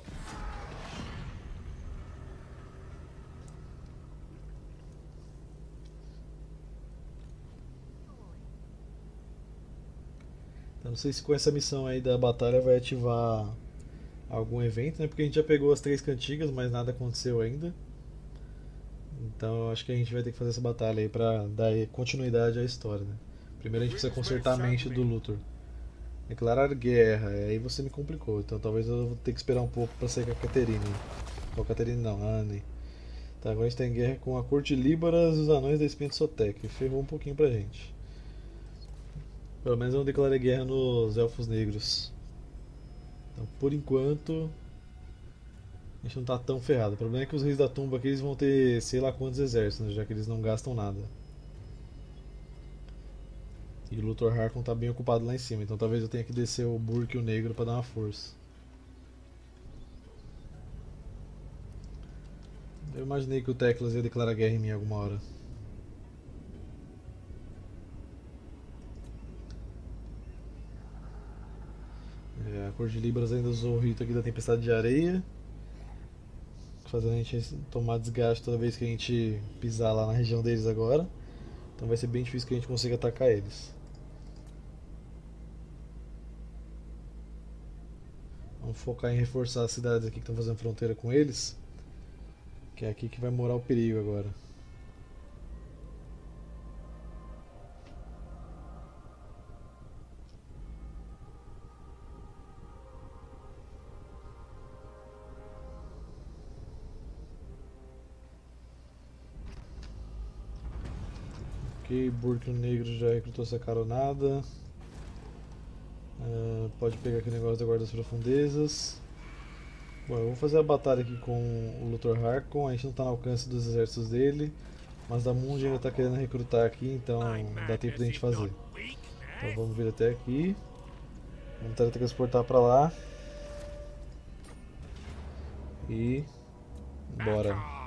Então, não sei se com essa missão aí da batalha vai ativar algum evento, né? Porque a gente já pegou as três cantigas, mas nada aconteceu ainda. Então eu acho que a gente vai ter que fazer essa batalha aí pra dar continuidade à história, né? Primeiro a gente precisa consertar a mente do Luthor. Declarar guerra, aí você me complicou, então talvez eu vou ter que esperar um pouco pra sair com a Caterine. Com a Caterine não, a Anne. Tá, agora a gente tá em guerra com a corte Líbaras e os anões da espinha de Sotek. Ferrou um pouquinho pra gente. Pelo menos eu não declarei guerra nos Elfos Negros. Então, por enquanto, a gente não tá tão ferrado. O problema é que os Reis da Tumba aqui eles vão ter sei lá quantos exércitos, né, já que eles não gastam nada. E o Luthor Harkon tá bem ocupado lá em cima, então talvez eu tenha que descer o Burk e o Negro pra dar uma força. Eu imaginei que o Teclas ia declarar guerra em mim alguma hora. A cor de Libras ainda usou o rito aqui da Tempestade de Areia, fazendo a gente tomar desgaste toda vez que a gente pisar lá na região deles agora. Então vai ser bem difícil que a gente consiga atacar eles. Vamos focar em reforçar as cidades aqui que estão fazendo fronteira com eles, que é aqui que vai morar o perigo agora. Ok, Burco Negro já recrutou essa caronada. Uh, pode pegar aqui o negócio da Guarda das Profundezas. Bom, eu vou fazer a batalha aqui com o Luthor Harkon. A gente não está no alcance dos exércitos dele, mas da Mundi ainda está querendo recrutar aqui, então dá tempo da gente fazer. Então vamos vir até aqui. Vamos teletransportar para lá. E bora.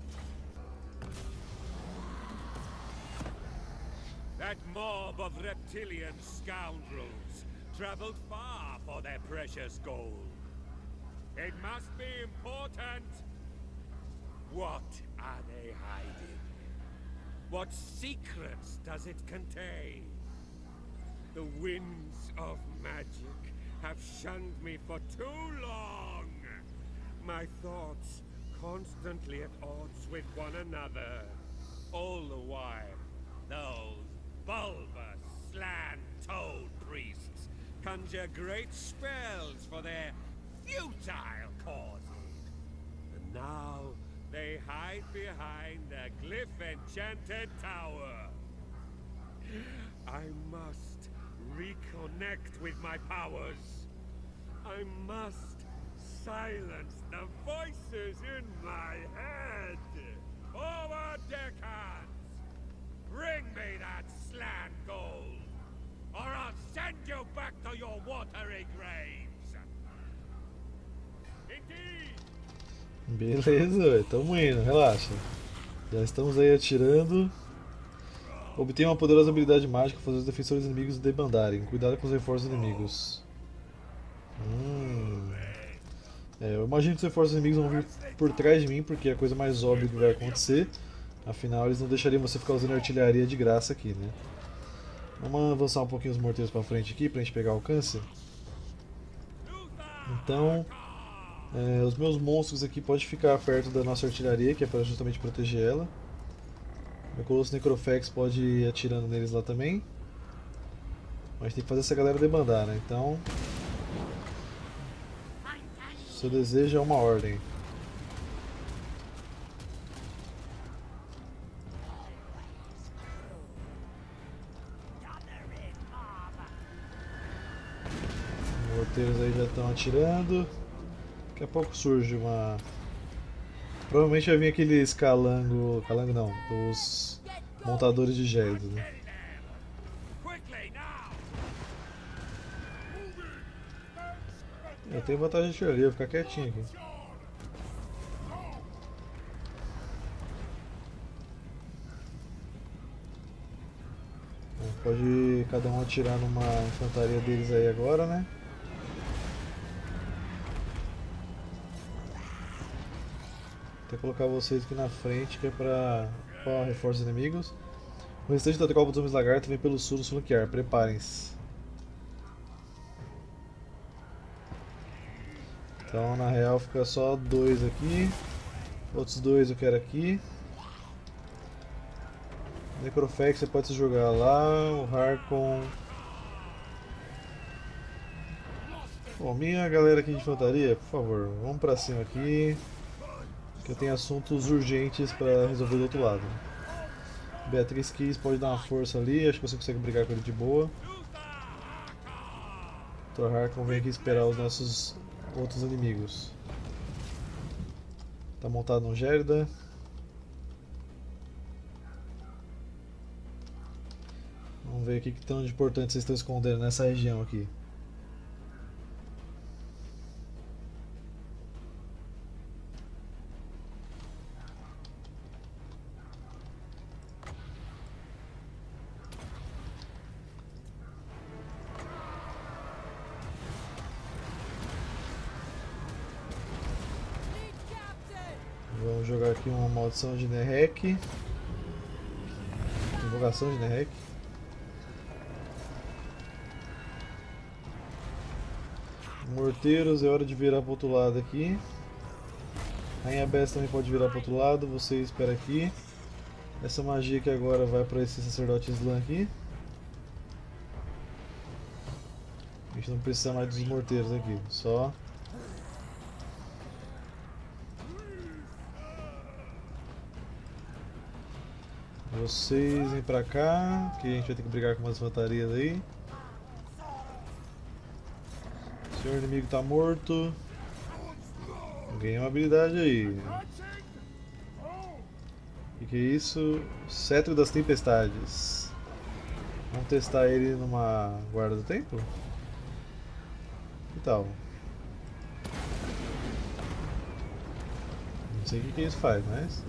That mob of reptilian scoundrels traveled far for their precious gold. It must be important. What are they hiding? What secrets does it contain? The winds of magic have shunned me for too long. My thoughts constantly at odds with one another. All the while, those bulbous, slant-toed priests conjure great spells for their futile causes. And now they hide behind the glyph-enchanted tower. I must reconnect with my powers. I must silence the voices in my head. Forward, deckhands! Bring me that slant gold, or I'll send you back to your watery graves. Indeed. Beleza, tamo indo, relaxa. Já estamos aí atirando. Obtenha uma poderosa habilidade mágica para fazer os defensores inimigos debandarem. Cuidado com os reforços inimigos. Hum. É, eu imagino que os reforços inimigos vão vir por trás de mim, porque é a coisa mais óbvia que vai acontecer. Afinal, eles não deixariam você ficar usando artilharia de graça aqui, né? Vamos avançar um pouquinho os morteiros para frente aqui, pra gente pegar alcance. Então, é, os meus monstros aqui podem ficar perto da nossa artilharia, que é para justamente proteger ela. Meu Colosso Necrofex pode ir atirando neles lá também. Mas tem que fazer essa galera debandar, né? Então, seu desejo é uma ordem. Os morteiros aí já estão atirando. Daqui a pouco surge uma... Provavelmente vai vir aqueles calango... Calango não, os montadores de gélido, né? Eu tenho vantagem de artilharia, vou ficar quietinho aqui. Pode cada um atirar numa infantaria deles aí agora, né? Vou até colocar vocês aqui na frente, que é pra, pra reforçar os inimigos. O restante da tropa dos homens lagarto vem pelo sul nos flanquear, preparem-se. Então na real fica só dois aqui. Outros dois eu quero aqui. Necrofex você pode se jogar lá, o Harkon. Bom, minha galera aqui de infantaria, por favor, vamos pra cima aqui. Que eu tenho assuntos urgentes pra resolver do outro lado. Beatriz Kiss pode dar uma força ali, acho que você consegue brigar com ele de boa. Thor Harkon vem aqui esperar os nossos outros inimigos. Tá montado no Gérida. Vamos ver o que tão de importante vocês estão escondendo nessa região aqui. Vamos jogar aqui uma maldição de Nerek. Invocação de Nerek. Morteiros, é hora de virar pro outro lado aqui. Rainha Besta também pode virar pro outro lado, você espera aqui. Essa magia aqui agora vai para esse sacerdote Slann aqui. A gente não precisa mais dos morteiros aqui, só... Vocês vêm pra cá, que a gente vai ter que brigar com umas infantarias aí. O senhor inimigo tá morto. Ganhei uma habilidade aí. O que, que é isso? Cetro das Tempestades. Vamos testar ele numa guarda do tempo? Que tal? Não sei o que, que isso faz, mas...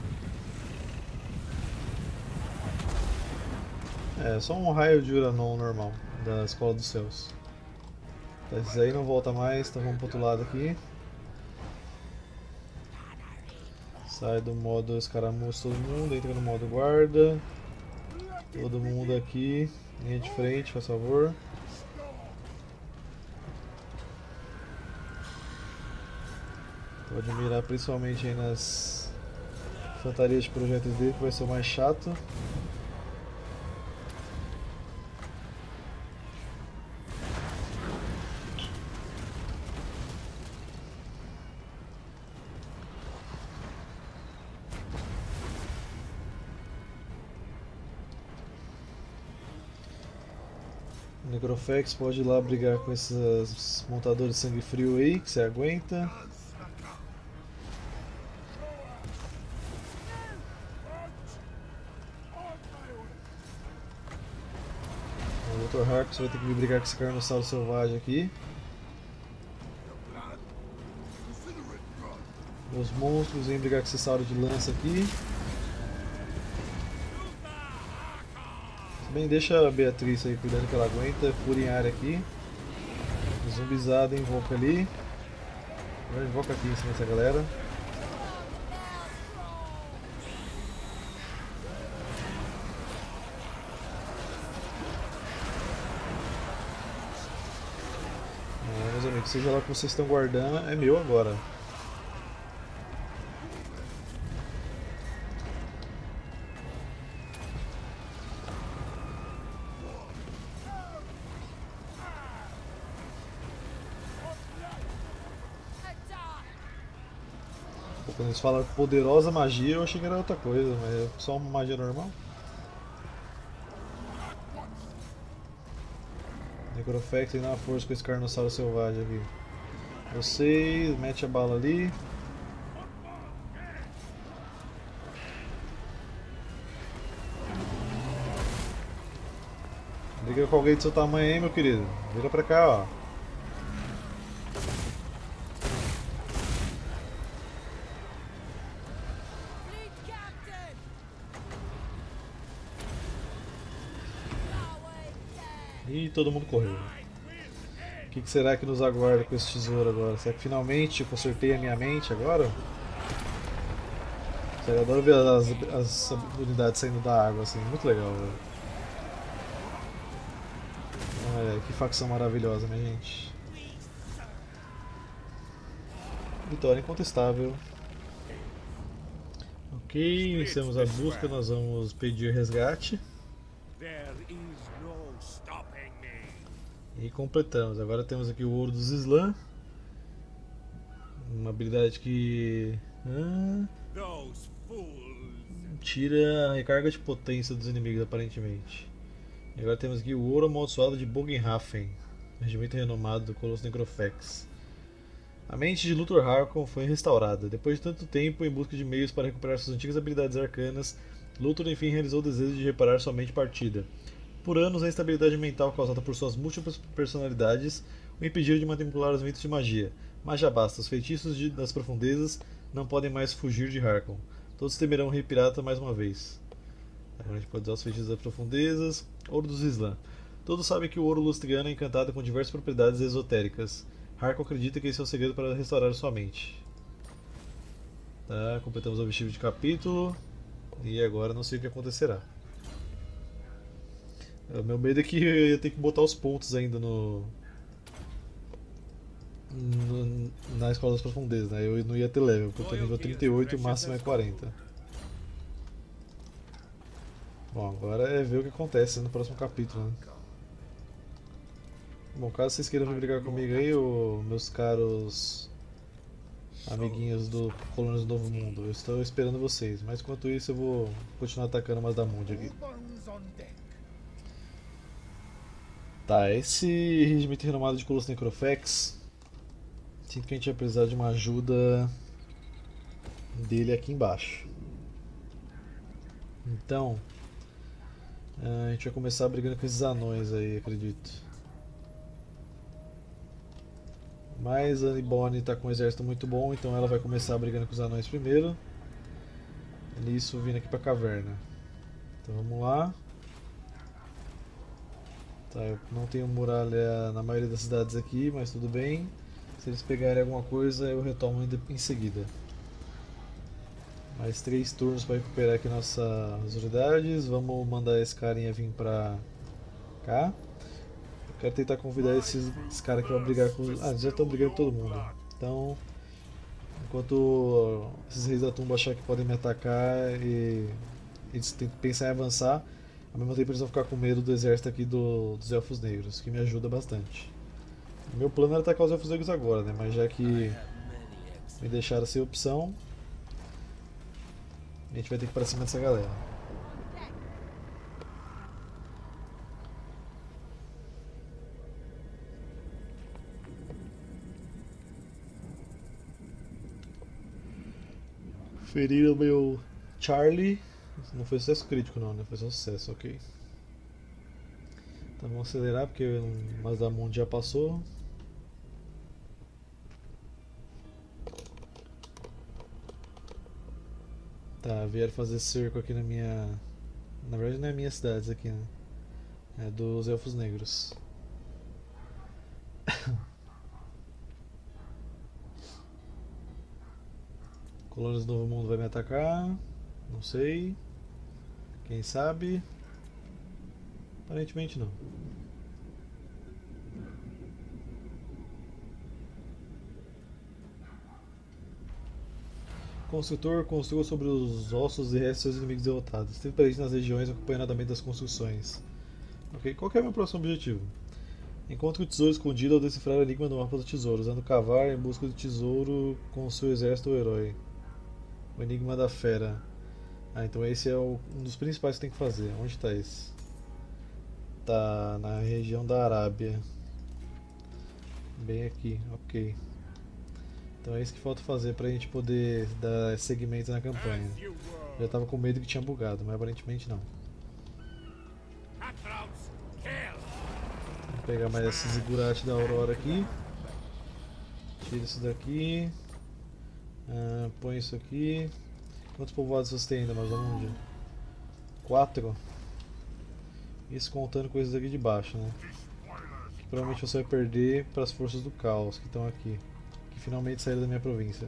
É, só um raio de Uranon normal, da Escola dos Céus. Tá, esses aí não volta mais, então vamos pro outro lado aqui. Sai do modo escaramuço todo mundo, entra no modo guarda. Todo mundo aqui, linha de frente, por favor. Pode mirar principalmente aí nas infantarias de projetos dele, que vai ser o mais chato. Necrofex pode ir lá brigar com esses montadores de sangue frio aí, que você aguenta. O doutor Harkos vai ter que vir brigar com esse carnossauro selvagem aqui. Os monstros vêm brigar com esse sauro de lança aqui. Bem, deixa a Beatriz aí cuidando que ela aguenta, fura em área aqui. Zumbizada invoca ali. Agora invoca aqui em cima dessa galera. É, meus amigos, seja lá o que vocês estão guardando, é meu agora. Quando eles falam poderosa magia, eu achei que era outra coisa, mas é só uma magia normal. Necrofex tem uma força com esse carnossauro selvagem aqui. Vocês, mete a bala ali. Briga com alguém do seu tamanho aí, meu querido. Vira pra cá, ó. E todo mundo correu. O que, que será que nos aguarda com esse tesouro agora? Será que finalmente eu consertei a minha mente agora? Eu adoro ver as, as unidades saindo da água, assim, muito legal, velho. Olha, que facção maravilhosa, minha gente. Vitória incontestável. Ok, iniciamos a busca, nós vamos pedir resgate. E completamos. Agora temos aqui o ouro dos Slann. Uma habilidade que ah, tira a recarga de potência dos inimigos, aparentemente. E agora temos aqui o ouro amaldiçoado de Bogenhafen, regimento renomado do Colosso Necrofex. A mente de Luthor Harkon foi restaurada. Depois de tanto tempo em busca de meios para recuperar suas antigas habilidades arcanas, Luthor enfim realizou o desejo de reparar sua mente partida. Por anos, a instabilidade mental causada por suas múltiplas personalidades o impediu de manipular os ventos de magia. Mas já basta, os feitiços de, das profundezas não podem mais fugir de Harkon. Todos temerão o Rei Pirata mais uma vez. Agora a gente pode usar os feitiços das profundezas. Ouro dos Slann. Todos sabem que o ouro lustriano é encantado com diversas propriedades esotéricas. Harkon acredita que esse é o segredo para restaurar sua mente. Tá, completamos o objetivo de capítulo. E agora não sei o que acontecerá. O meu medo é que eu ia ter que botar os pontos ainda no, no na Escola das Profundezas, né? Eu não ia ter level, porque eu tô nível trinta e oito e o máximo é quarenta. Bom, agora é ver o que acontece no próximo capítulo, né? Bom, caso vocês queiram vir brigar comigo aí, ô, meus caros amiguinhos do Colônias do Novo Mundo, eu estou esperando vocês, mas enquanto isso eu vou continuar atacando mais da Mundi aqui. Tá, esse regimento renomado de Colosso Necrofex, sinto que a gente vai precisar de uma ajuda dele aqui embaixo. Então, a gente vai começar brigando com esses anões aí, acredito. Mas a Bonnie está com um exército muito bom, então ela vai começar brigando com os anões primeiro. Nisso vindo aqui para a caverna. Então vamos lá. Tá, eu não tenho muralha na maioria das cidades aqui, mas tudo bem. Se eles pegarem alguma coisa eu retomo em seguida. Mais três turnos para recuperar aqui nossas unidades. Vamos mandar esse carinha vir para cá. Quero tentar convidar esses, esses caras que vão brigar com os... Ah, eles já estão brigando com todo mundo. Então, enquanto esses reis da tumba achar que podem me atacar e eles tentam pensar em avançar, ao mesmo tempo eles vão ficar com medo do exército aqui do, dos Elfos Negros, que me ajuda bastante. O meu plano era atacar os Elfos Negros agora, né? Mas já que me deixaram sem opção, a gente vai ter que ir pra cima dessa galera. Feriram o meu Charlie. Não foi sucesso crítico não, né? Foi só sucesso, ok. Então vamos acelerar porque o Mazdamundi já passou. Tá, vieram fazer cerco aqui na minha... Na verdade não é minha cidade aqui, né? É dos Elfos Negros. Colônias do Novo Mundo vai me atacar? Não sei. Quem sabe? Aparentemente não. Construtor construiu sobre os ossos e restos de seus inimigos derrotados. Esteve presente nas regiões acompanhando o andamento das construções. Ok, qual que é o meu próximo objetivo? Encontre o tesouro escondido ao decifrar o enigma do mapa do tesouro, usando cavar em busca do tesouro com o seu exército ou herói. O enigma da fera. Ah, então esse é o, um dos principais que tem que fazer. Onde está esse? Tá na região da Arábia. Bem aqui, ok. Então é isso que falta fazer pra gente poder dar segmento na campanha. Eu já tava com medo que tinha bugado, mas aparentemente não. Vou pegar mais esse zigurate da Aurora aqui. Tira isso daqui. Ah, põe isso aqui. Quantos povoados você tem ainda, Mazdamundi? Quatro? Isso contando coisas aqui de baixo, né? Que provavelmente você vai perder para as forças do caos que estão aqui. Que finalmente saíram da minha província.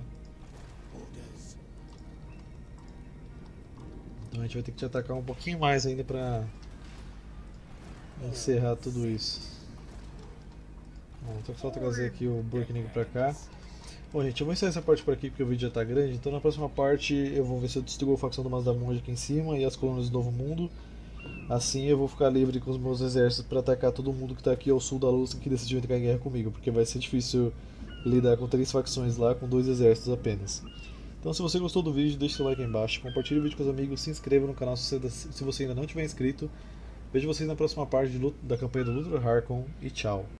Então a gente vai ter que te atacar um pouquinho mais ainda para encerrar tudo isso. Bom, então só trazer aqui o Burknig para cá. Bom, gente, eu vou encerrar essa parte por aqui porque o vídeo já está grande, então na próxima parte eu vou ver se eu destruo a facção do Mazdamundi aqui em cima e as colônias do Novo Mundo. Assim eu vou ficar livre com os meus exércitos para atacar todo mundo que está aqui ao sul da luz que decidiu entrar em guerra comigo, porque vai ser difícil lidar com três facções lá com dois exércitos apenas. Então se você gostou do vídeo, deixe seu like aí embaixo, compartilhe o vídeo com os amigos, se inscreva no canal se você, se você ainda não tiver inscrito. Vejo vocês na próxima parte de luta, da campanha do Luthor Harkon e tchau!